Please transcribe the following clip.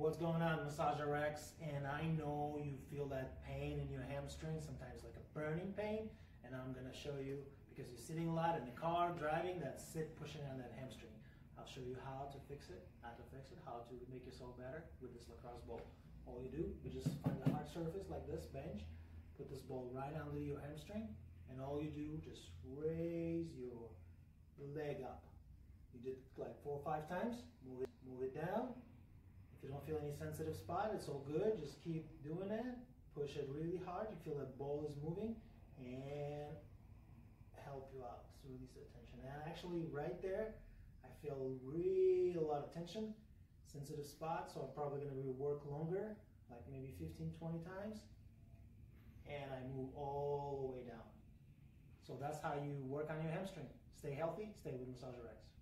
What's going on, Massager X? And I know you feel that pain in your hamstring, sometimes like a burning pain, and I'm gonna show you, because you're sitting a lot in the car, driving, that's it pushing on that hamstring. I'll show you how to fix it, how to make yourself better with this lacrosse ball. All you do, you just find a hard surface like this bench, put this ball right under your hamstring, and all you do, just raise your leg up. You did like 4 or 5 times, move it down. If you don't feel any sensitive spot, it's all good. Just keep doing it. Push it really hard. You feel that ball is moving and help you out to release the tension. And actually right there, I feel really a lot of tension, sensitive spot. So I'm probably going to work longer, like maybe 15, 20 times. And I move all the way down. So that's how you work on your hamstring. Stay healthy, stay with Massager X.